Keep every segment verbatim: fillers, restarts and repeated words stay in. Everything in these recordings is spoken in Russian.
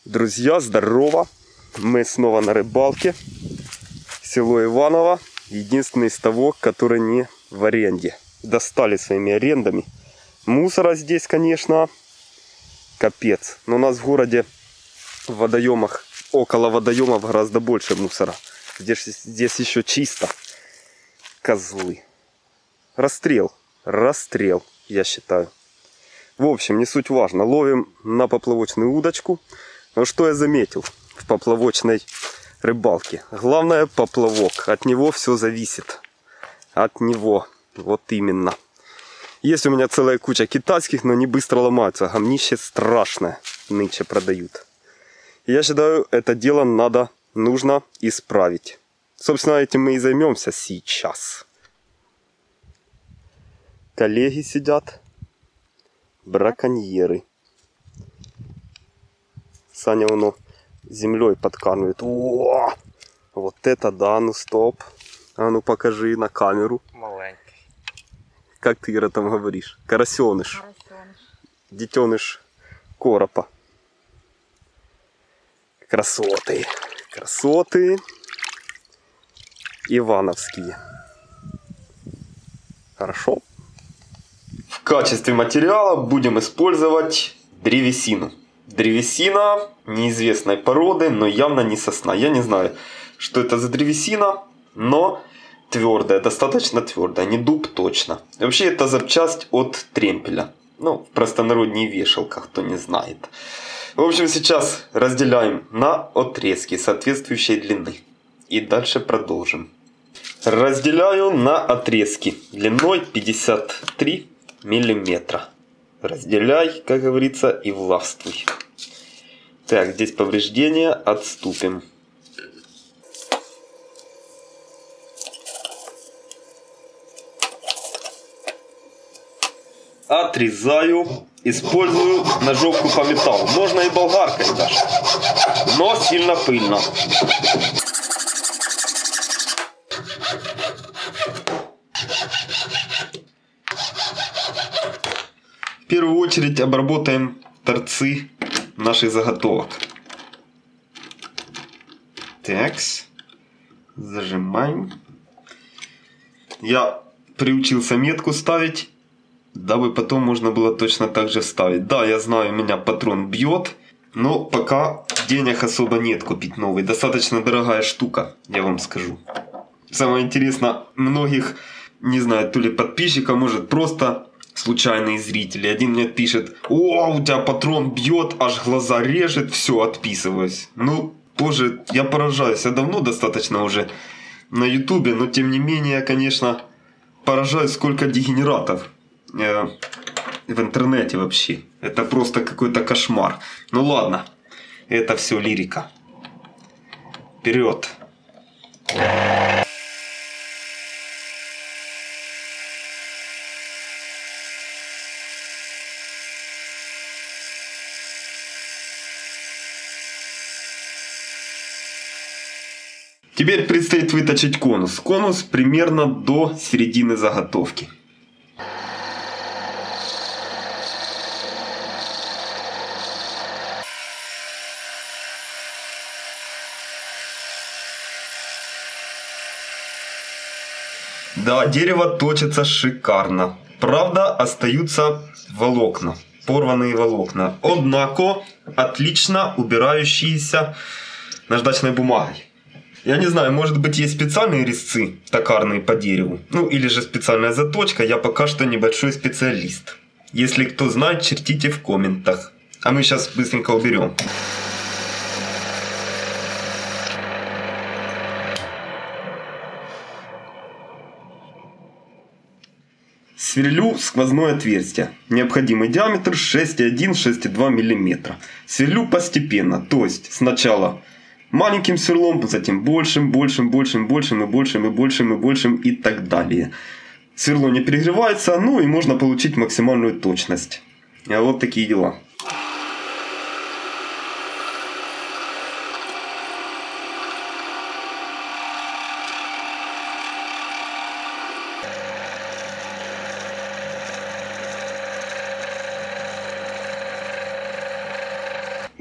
Друзья, здорово! Мы снова на рыбалке. Село Иваново. Единственный ставок, который не в аренде. Достали своими арендами. Мусора здесь, конечно, капец. Но у нас в городе, в водоемах, около водоемов гораздо больше мусора. Здесь, здесь еще чисто. Козлы. Расстрел. Расстрел, я считаю. В общем, не суть важно. Ловим на поплавочную удочку. Но что я заметил в поплавочной рыбалке? Главное поплавок. От него все зависит. От него. Вот именно. Есть у меня целая куча китайских, но они быстро ломаются. Гамнище страшное нынче продают. Я считаю, это дело надо, нужно исправить. Собственно, этим мы и займемся сейчас. Коллеги сидят. Браконьеры. Саня воно землей подкармливает. О! Вот это да, ну стоп. А ну покажи на камеру. Маленький. Как ты, Ира, там говоришь? Карасеныш. Карасеныш. Детеныш коропа. Красоты. Красоты. Ивановские. Хорошо. В качестве материала будем использовать древесину. Древесина неизвестной породы, но явно не сосна. Я не знаю, что это за древесина, но твердая, достаточно твердая. Не дуб точно. Вообще это запчасть от тремпеля. Ну, в простонародье вешалка, кто не знает. В общем, сейчас разделяем на отрезки соответствующей длины. И дальше продолжим. Разделяю на отрезки длиной пятьдесят три миллиметра. Разделяй, как говорится, и властвуй. Так, здесь повреждения, отступим. Отрезаю, использую ножовку по металлу. Можно и болгаркой даже, но сильно пыльно. В первую очередь обработаем торцы наших заготовок. Такс. Зажимаем. Я приучился метку ставить, дабы потом можно было точно так же вставить. Да, я знаю, у меня патрон бьет, но пока денег особо нет купить новый. Достаточно дорогая штука, я вам скажу. Самое интересное, многих, не знаю, то ли подписчиков, может просто случайные зрители. Один мне пишет: о, у тебя патрон бьет, аж глаза режет, все, отписываюсь. Ну, боже, я поражаюсь. Я давно достаточно уже на ютубе, но тем не менее, конечно, поражаюсь, сколько дегенератов э, в интернете вообще. Это просто какой-то кошмар. Ну ладно, это все лирика. Вперед. Теперь предстоит выточить конус. Конус примерно до середины заготовки. Да, дерево точится шикарно. Правда, остаются волокна, порванные волокна. Однако, отлично убирающиеся наждачной бумагой. Я не знаю, может быть, есть специальные резцы токарные по дереву. Ну, или же специальная заточка. Я пока что небольшой специалист. Если кто знает, чертите в комментах. А мы сейчас быстренько уберем. Сверлю сквозное отверстие. Необходимый диаметр шесть и один — шесть и два миллиметра. Сверлю постепенно. То есть сначала маленьким сверлом, затем большим, большим, большим, большим и большим и большим и большим и так далее. Сверло не перегревается, ну и можно получить максимальную точность. А вот такие дела.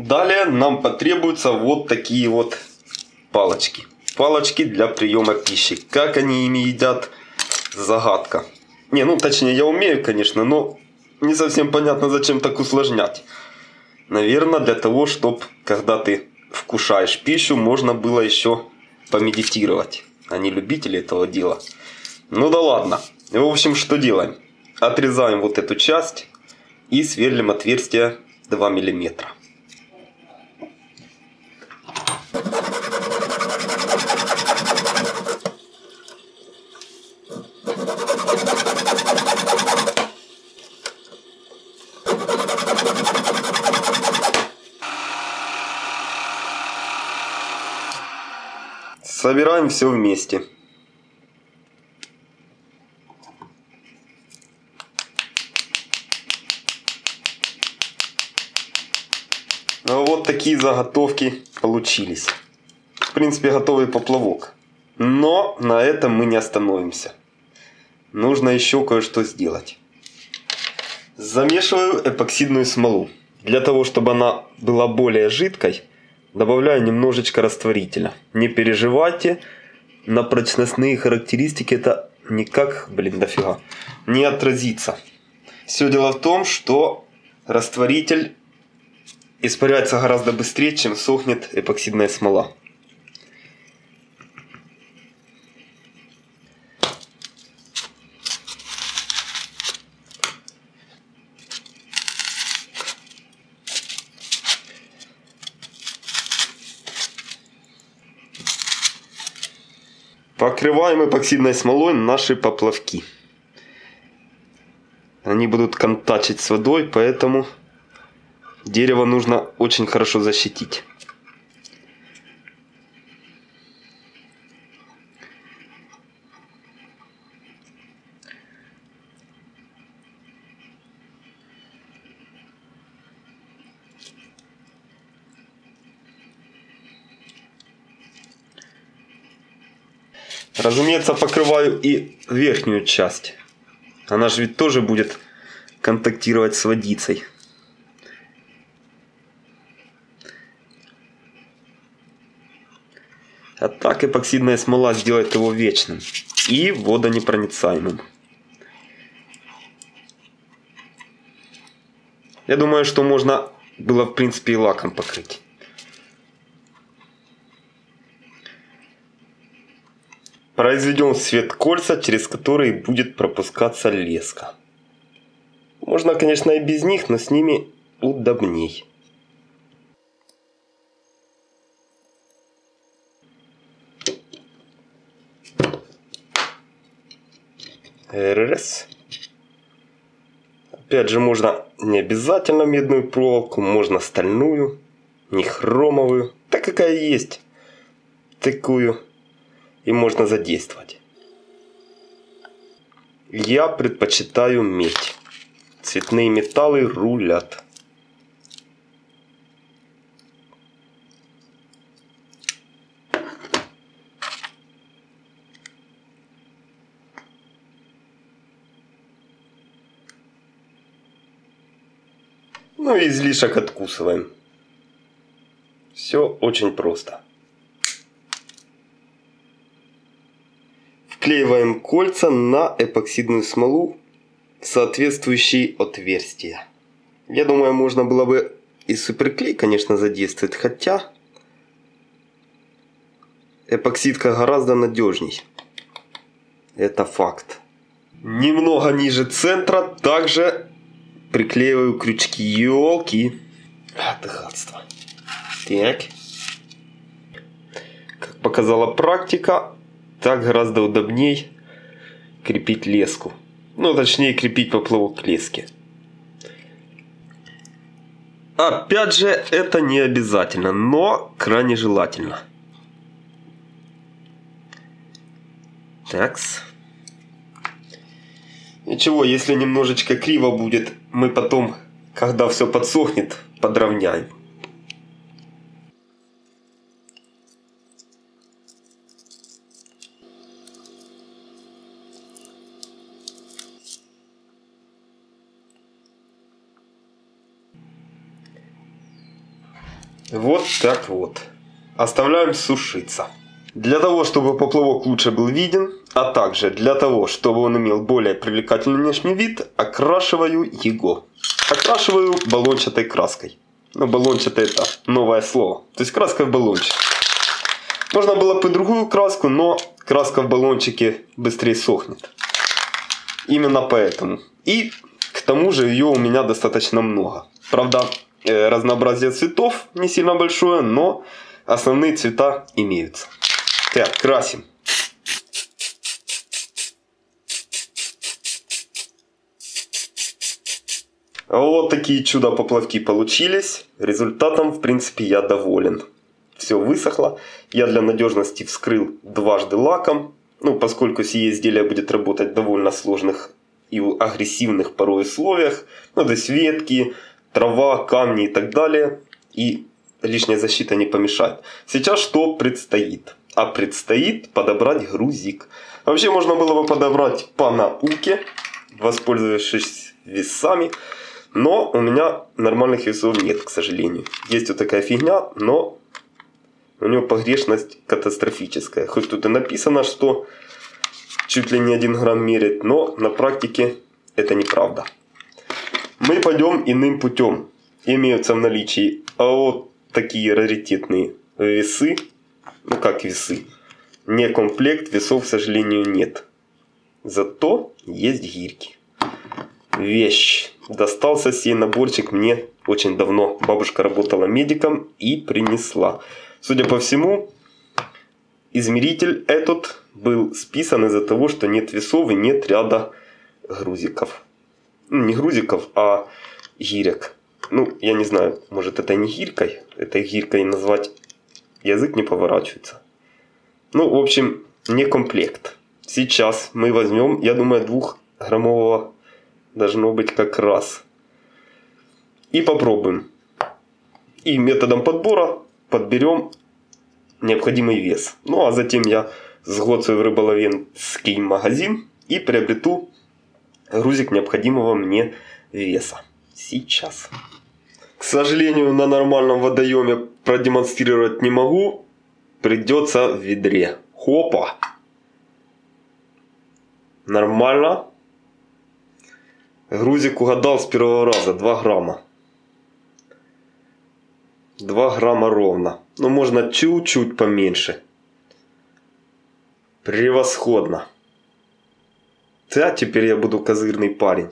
Далее нам потребуются вот такие вот палочки. Палочки для приема пищи. Как они ими едят, загадка. Не, ну точнее я умею, конечно, но не совсем понятно, зачем так усложнять. Наверное, для того, чтобы когда ты вкушаешь пищу, можно было еще помедитировать. Они любители этого дела. Ну да ладно. В общем, что делаем? Отрезаем вот эту часть и сверлим отверстие два миллиметра. Собираем все вместе. Вот такие заготовки получились. В принципе, готовый поплавок. Но на этом мы не остановимся. Нужно еще кое-что сделать. Замешиваю эпоксидную смолу. Для того, чтобы она была более жидкой, добавляю немножечко растворителя. Не переживайте, на прочностные характеристики это никак, блин, дофига, не отразится. Все дело в том, что растворитель испаряется гораздо быстрее, чем сохнет эпоксидная смола. Покрываем эпоксидной смолой наши поплавки. Они будут контачить с водой, поэтому дерево нужно очень хорошо защитить. Разумеется, покрываю и верхнюю часть. Она же ведь тоже будет контактировать с водицей. А так эпоксидная смола сделает его вечным и водонепроницаемым. Я думаю, что можно было в принципе и лаком покрыть. Произведем в цвет кольца, через которые будет пропускаться леска. Можно, конечно, и без них, но с ними удобней. Раз. Опять же, можно не обязательно медную проволоку, можно стальную, не хромовую, так какая есть, такую и можно задействовать. Я предпочитаю медь. Цветные металлы рулят. Ну и излишек откусываем. Все очень просто. Вклеиваем кольца на эпоксидную смолу в соответствующие отверстия. Я думаю, можно было бы и суперклей, конечно, задействовать, хотя эпоксидка гораздо надежней. Это факт. Немного ниже центра также приклеиваю крючки. Ёлки. Это гадство. Так. Как показала практика, так гораздо удобней крепить леску. Ну, точнее, крепить поплавок к леске. Опять же, это не обязательно, но крайне желательно. Такс. Ничего, если немножечко криво будет, мы потом, когда все подсохнет, подровняем. Вот так вот. Оставляем сушиться. Для того, чтобы поплавок лучше был виден, а также для того, чтобы он имел более привлекательный внешний вид, окрашиваю его. Окрашиваю баллончатой краской. Ну, баллончатое это новое слово. То есть краска в баллончике. Можно было бы другую краску, но краска в баллончике быстрее сохнет. Именно поэтому. И к тому же ее у меня достаточно много. Правда, разнообразие цветов не сильно большое, но основные цвета имеются. Так, красим. Вот такие чудо-поплавки получились. Результатом, в принципе, я доволен. Все высохло. Я для надежности вскрыл дважды лаком. Ну, поскольку сие изделие будет работать в довольно сложных и агрессивных порой условиях. Ну, то есть ветки, трава, камни и так далее. И лишняя защита не помешает. Сейчас что предстоит? А предстоит подобрать грузик. Вообще можно было бы подобрать по науке, воспользовавшись весами. Но у меня нормальных весов нет, к сожалению. Есть вот такая фигня, но у нее погрешность катастрофическая. Хоть тут и написано, что чуть ли не один грамм мерит, но на практике это неправда. Мы пойдем иным путем. Имеются в наличии вот такие раритетные весы. Ну как весы? Не комплект, весов, к сожалению, нет. Зато есть гирьки. Вещь. Достался сей наборчик мне очень давно. Бабушка работала медиком и принесла. Судя по всему, измеритель этот был списан из-за того, что нет весов и нет ряда грузиков. Ну, не грузиков, а гирек. Ну, я не знаю, может это не гирькой. Этой гирькой назвать язык не поворачивается. Ну, в общем, не комплект. Сейчас мы возьмем, я думаю, двухграммового должно быть как раз. И попробуем. И методом подбора подберем необходимый вес. Ну а затем я сгоцаю в рыболовецкий магазин и приобрету грузик необходимого мне веса. Сейчас. К сожалению, на нормальном водоеме продемонстрировать не могу. Придется в ведре. Хопа! Нормально. Грузик угадал с первого раза. два грамма. два грамма ровно. Но можно чуть-чуть поменьше. Превосходно. Да, теперь я буду козырный парень.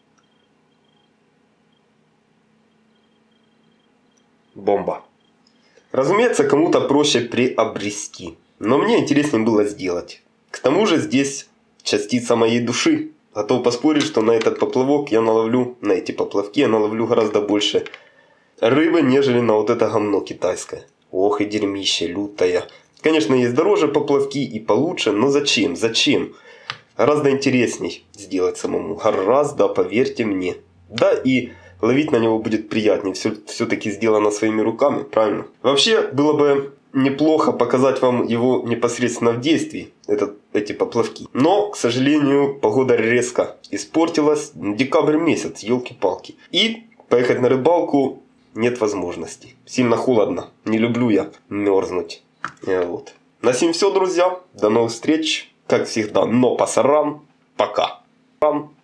Бомба. Разумеется, кому-то проще приобрести. Но мне интереснее было сделать. К тому же здесь частица моей души. Готов поспорить, что на этот поплавок я наловлю, на эти поплавки я наловлю гораздо больше рыбы, нежели на вот это говно китайское. Ох и дерьмище лютое. Конечно, есть дороже поплавки и получше, но зачем? Зачем? Гораздо интересней сделать самому. Гораздо, поверьте мне. Да и ловить на него будет приятнее. Все, все-таки сделано своими руками, правильно? Вообще, было бы неплохо показать вам его непосредственно в действии, этот, эти поплавки. Но, к сожалению, погода резко испортилась. Декабрь месяц, елки-палки. И поехать на рыбалку нет возможности. Сильно холодно. Не люблю я мерзнуть. Вот. На сим все, друзья. До новых встреч. Как всегда, но пасаран. Пока.